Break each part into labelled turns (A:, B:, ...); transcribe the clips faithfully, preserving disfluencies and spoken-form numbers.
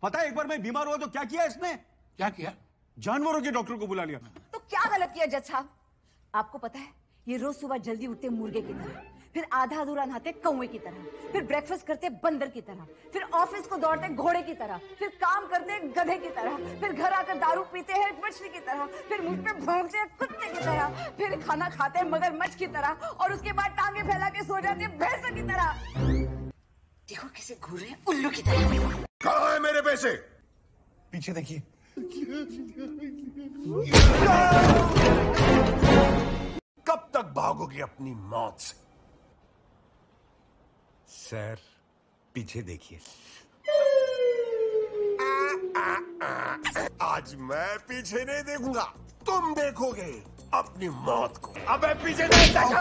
A: पता है एक बार मैं बीमार हुआ तो क्या किया इसने?
B: क्या किया?
A: जानवरों के डॉक्टर को बुला लिया।
C: तो क्या गलत किया जज साहब? आपको पता है ये रोज सुबह जल्दी उठते मुर्गे की तरह, फिर आधा अधूरा नहाते कौवे की तरह, फिर ब्रेकफास्ट करते बंदर की तरह, फिर ऑफिस को दौड़ते घोड़े की तरह, फिर काम करते गधे की तरह, फिर घर आकर दारू पीते हैं मछली की तरह, फिर मुझ पे भौंकते हैं कुत्ते की तरह, फिर खाना खाते हैं मगरमच्छ की तरह, और उसके बाद टांगे फैला के सो जाते हैं भैंस की तरह। देखो कैसे घूर रहे हैं उल्लू की तरह।
D: कहाँ है मेरे पैसे?
B: पीछे देखिए।
D: कब तक भागोगे अपनी मौत से?
E: सर पीछे देखिए।
D: आज मैं पीछे नहीं देखूंगा, तुम देखोगे अपनी मौत को। अबे पीछे नहीं देखा।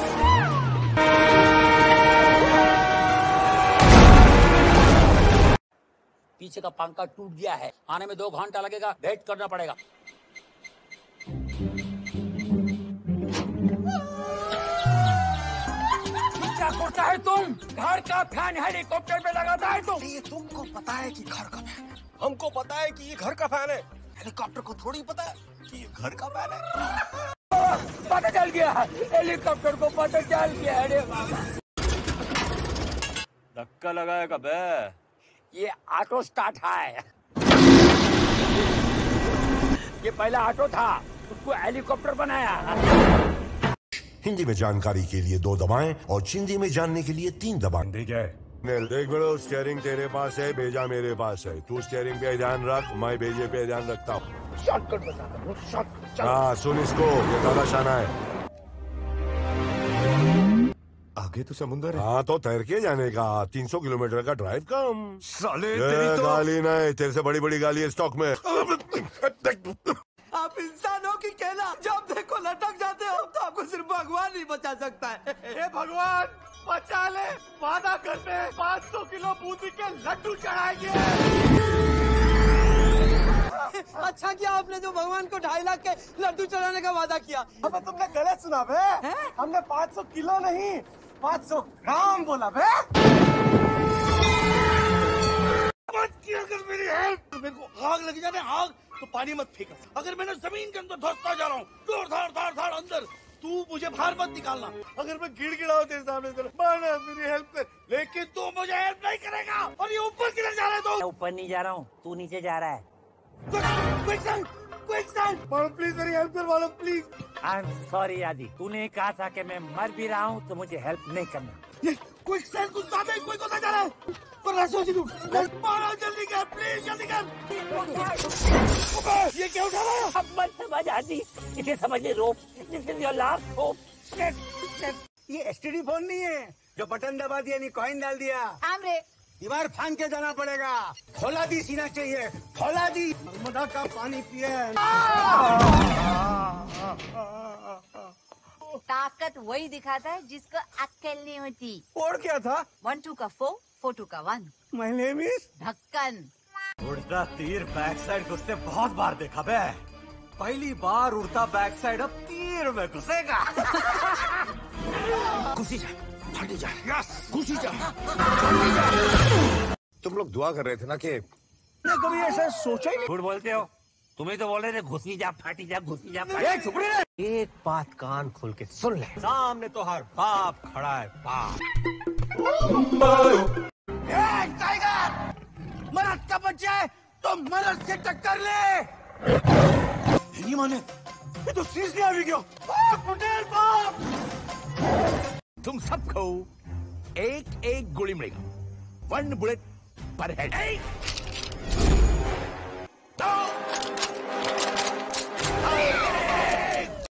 F: पीछे का पंखा टूट गया है, आने में दो घंटा लगेगा, वेट करना पड़ेगा। क्या करता है तुम? घर का फैन हेलीकॉप्टर पे लगाता है तुम?
D: ये तुमको पता है कि घर का फैन है, हमको पता है कि ये घर का फैन है, हेलीकॉप्टर को थोड़ी पता है कि ये घर का फैन है।
F: पता चल गया है, हेलीकॉप्टर को पता चल गया है।
A: धक्का लगाएगा बे।
F: ये ऑटो स्टार्ट है। ये पहला ऑटो था, उसको हेलीकॉप्टर बनाया।
D: हिंदी में जानकारी के लिए दो दबाएं और चिंदी में जानने के लिए तीन दबाएं। ठीक है देख बेड़ो, स्टीयरिंग तेरे पास है, भेजा मेरे पास है, तू स्टीयरिंग पे ध्यान रख, मैं भेजे पे ध्यान रखता हूँ।
F: शॉर्टकट बताता हूँ, शॉर्टकट।
D: हाँ सुन इसको, ये दादा शाना है।
E: आगे तो समुंदर है।
D: हाँ तो तैर के जाने का, तीन सौ किलोमीटर का ड्राइव कम।
E: साले
D: ये
E: तेरी तो...
D: गाली नहीं, तेरे से बड़ी बड़ी गाली है स्टॉक में।
G: आप इंसान हो कि कहना, जब देखो लटक जाते हो तो आपको सिर्फ भगवान ही बचा सकता है।
B: हे भगवान बचा ले, वादा करते हैं पाँच सौ किलो बूंदी के लड्डू चढ़ाएंगे।
G: अच्छा किया आपने जो भगवान को ढाई लाख के लड्डू चढ़ाने का वादा किया।
B: अबे तुमने गलत सुना बे, हमने पाँच सौ किलो नहीं पाँच सौ ग्राम बोला बे।
G: मत किया कर मेरी हेल्प। मेरे को आग लग जाने, आग तो पानी मत फेंका। अगर मैंने जमीन के अंदर धंसता जा रहा हूँ, जोर धार धार धार अंदर, तू मुझे बाहर मत निकालना। अगर मैं गिड़गिड़ाऊं तेरे सामने से, माना मेरी हेल्प कर, लेकिन तू मुझे हेल्प नहीं करेगा। और ये ऊपर किधर जा रहा है? तो
F: ऊपर नहीं जा रहा हूँ, तू नीचे जा रहा है।
G: प्लीज मेरी हेल्प कर वालों, प्लीज।
F: आई एम सॉरी आदि, तूने कहा था कि मैं मर भी रहा हूँ तो मुझे हेल्प नहीं करना।
G: ये क्विक सैंड कुछ ज्यादा ही कोई को जा रहा है। पर राशि तू मारो, जल्दी कर प्लीज, जल्दी कर। ये क्या उठा रहा है?
F: अब मत समझ आदि, इसे समझ ले rope. This is your last hope.
G: ये एसटीडी फोन नहीं है जो बटन दबा दिया, नहीं कॉइन डाल दिया।
C: हमरे
G: दीवार फान के जाना पड़ेगा। खोला दी सीना चाहिए, खोला दी। नर्मदा का पानी पिए।
C: ताकत वही दिखाता है जिसको अक्ल नहीं होती।
G: और क्या था?
C: वन टू का फोर, फोर टू का वन।
G: माय नेम इज
C: ढक्कन।
H: उड़ता तीर बैक साइड घुसते बहुत बार देखा बे, पहली बार उड़ता बैक साइड अब तीर में घुसेगा।
D: घुसी जा, फटी जा, यस घुसी जा। तुम लोग दुआ कर रहे थे ना कि
G: कभी ऐसा सोचा ही नहीं।
F: झूठ बोलते हो, तुम्हें तो बोल रहे थे घुसी जा फाटी जा, घुसी जा
G: ये चुप रहे।
H: एक बात कान खोल के सुन ले, सामने तो हर बाप खड़ा है, बाप।
G: टाइगर, मरद का बच्चा है तो मरद से टक्कर ले। नहीं माने, ये तो सीरियसली आ गया। पटेल बाप,
E: तुम सबको एक एक गोली मिलेगा, वन बुलेट पर हेड।